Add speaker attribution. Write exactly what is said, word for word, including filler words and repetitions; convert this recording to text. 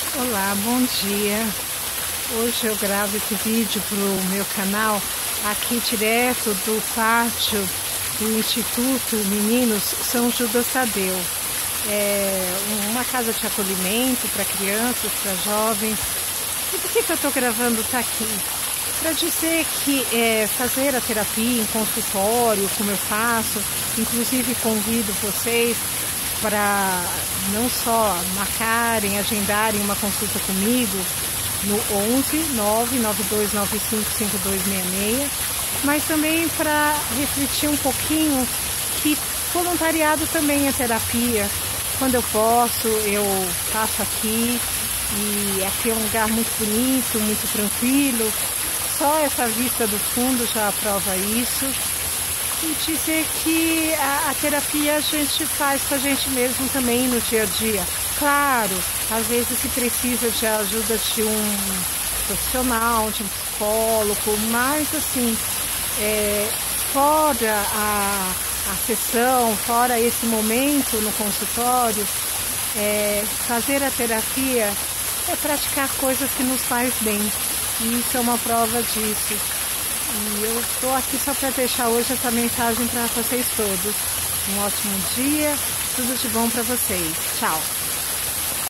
Speaker 1: Olá, bom dia. Hoje eu gravo esse vídeo para o meu canal aqui direto do pátio do Instituto Meninos São Judas Tadeu. É uma casa de acolhimento para crianças, para jovens. E por que, que eu estou gravando tá aqui? Para dizer que é, fazer a terapia em consultório, como eu faço, inclusive convido vocês para não só marcarem, agendarem uma consulta comigo no onze nove nove dois nove cinco cinco dois seis seis, mas também para refletir um pouquinho que voluntariado também é terapia. Quando eu posso, eu faço aqui, e aqui é um lugar muito bonito, muito tranquilo. Só essa vista do fundo já aprova isso. E dizer que a, a terapia a gente faz com a gente mesmo também no dia a dia. Claro, às vezes se precisa de ajuda de um profissional, de um psicólogo, mas assim, é, fora a, a sessão, fora esse momento no consultório, é, fazer a terapia é praticar coisas que nos faz bem. E isso é uma prova disso. E eu estou aqui só para deixar hoje essa mensagem para vocês todos. Um ótimo dia, tudo de bom para vocês. Tchau!